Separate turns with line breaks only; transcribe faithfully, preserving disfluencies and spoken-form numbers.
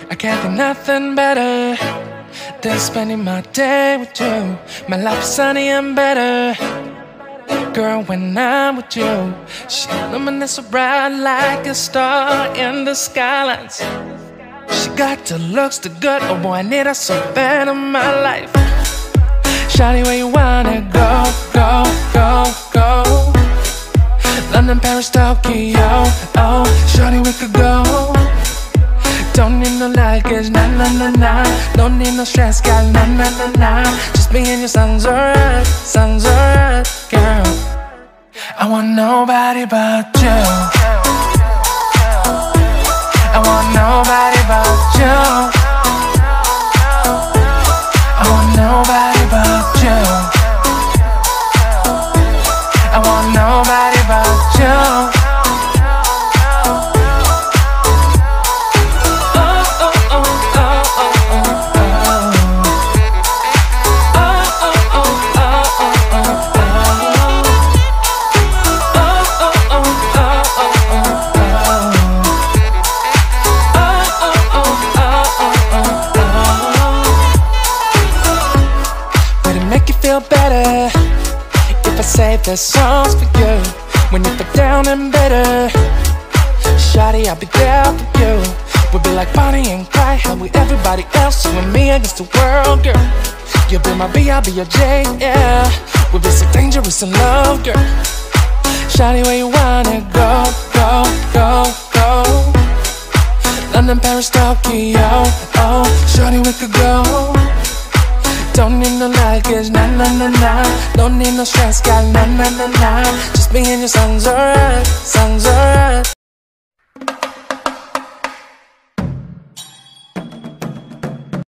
I can't think nothing better than spending my day with you. My life is sunny and better, girl, when I'm with you. She illuminates so bright like a star in the skylines. She got the looks, the good, oh boy, I need her so bad in my life. Shawty, where you wanna go, go, go, go? London, Paris, Tokyo, oh, shawty, we could go. Don't need no luggage, nah, nah, nah, nah. Don't need no stress, girl, nah, nah, nah, nah. Just me and your sounds alright, sounds alright, girl. I want nobody but you. I want nobody but you. I want nobody but you. I want nobody but you. Feel better if I say the songs for you. When you feel down and bitter, shawty, I'll be there for you. We'll be like Bonnie and Clyde, how we everybody else, you and me against the world, girl. You'll be my B, I'll be your J, yeah. We'll be so dangerous in love, girl. Shawty, where you wanna go, go, go, go? London, Paris, Tokyo, oh, shawty, we could go. Don't need no luggage, nah, nah, nah, nah. Don't need no stress, girl, nah, nah, nah, nah. Just me and your sounds alright, sounds alright.